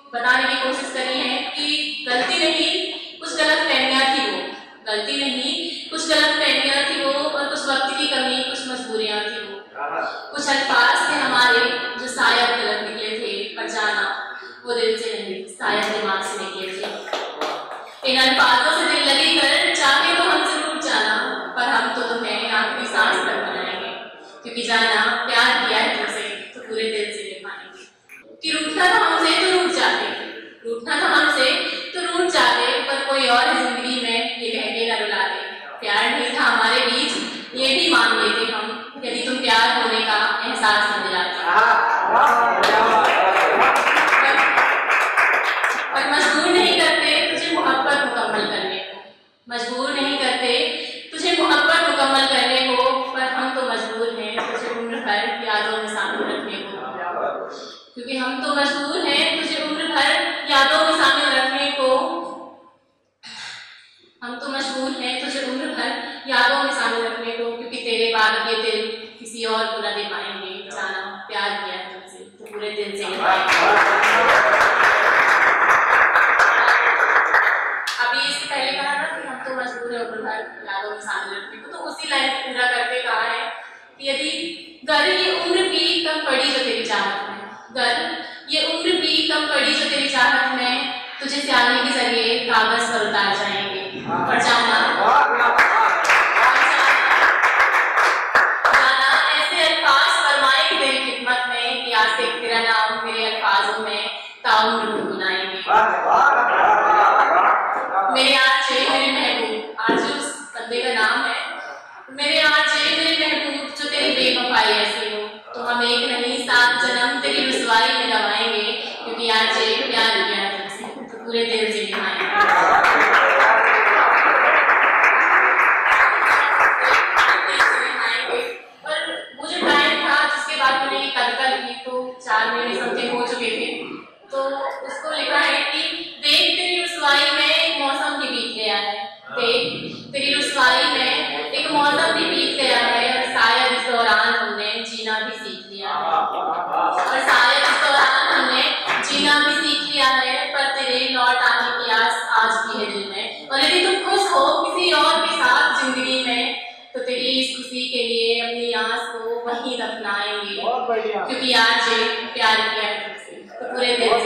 बताने की कोशिश करी है कि गलती नहीं, कुछ गलत फहमियां थी वो, गलती नहीं, कुछ गलत फहमियां थी वो, और कुछ वक्त की कमी, कुछ मजबूरियां थी वो। कुछ अल्फाज थे हमारे जो शायद गलत निकले थे, पर जाना वो दिल से नहीं, शायद दिमाग से निकले थे। इन अल्फाजों से दिल लगी कर चाहे तो हमसे रूठ जाना, पर हम तो तुम्हें आखिरी सांस तक बनाएंगे, क्योंकि जाना प्यार किया है तुमसे तो पूरे दिल से निभाएंगे। कि रूठना था हमसे तो रूठ जाते, रूठना था हमसे तो रूठ जाते, पर कोई और जिंदगी में ये कह के न रुलाते। प्यार नहीं था हमारे बीच ये भी मान लेते हम, यदि तुम प्यार होने का एहसास न दिलाते। पर मजबूर नहीं करते तुझे मोहब्बत मुकम्मल करने को, मजबूर नहीं करते तुझे मोहब्बत मुकम्मल करने को, पर हम तो मजबूर हैं तुझे उम्र भर यादों में शामिल रखने को, क्योंकि हम तो मजबूर हैं तुझे उम्र भर यादों में शामिल रखने को, हम तो मजबूर हैं तुझे उम्र भर यादों में शामिल रखने को, क्योंकि तेरे बाद ये दिल किसी और को न दे पाएंगे। जाना प्यार किया है तुमसे तो पूरे दिल से अभी इससे पहले कहा था कि हम तो मजबूर है उम्र भर यादों में शामिल रखने को, तो उसी लाइन पूरा करके कहा है कि यदि गर ये उम्र भी कम पड़ी जो तेरी चाहत में, गर ये उम्र भी कम पड़ी जो तेरी चाहत में, तुझे स्याही के जरिए कागज पर उतार जाएंगे। और जाना ऐसे अल्फाज फरमाए तेरी खिदमत में कि आज से तेरा नाम मेरे अल्फाजों में ताउम्र गुनगुनाएंगे। मेरे आंचे मेरे महबूब, आज उस बंदे का नाम है, मेरे आंचे मेरे महबूब जो तेरी बेवफाई ऐसी हो, तो हम एक नहीं 7 जन्म तेरी रुसवाई में दबाएंगे, क्योंकि आंचे प्यार किया है तुमसे तो पूरे दिल से निभाएंगे। तो 4 महीने समथिंग हो चुके थे, तो उसको लिखा है कि देख तेरी रुसवाई में एक मौसम भी बीत गया है, देख तेरी रुसवाई में एक मौसम भी बीत गया है, और शायद इस दौरान हमने जीना भी सीख लिया है, और शायद इस दौरान हमने जीना भी सीख लिया है, पर तेरे लौट आने की आस आज भी है दिल में, और यदि तुम खुश हो किसी और के साथ जिंदगी में, तो तेरी इस खुशी के लिए अपनी आस को वहीं दफनाएंगे, क्योंकि आज प्यार किया है तुमसे तो पूरे दिल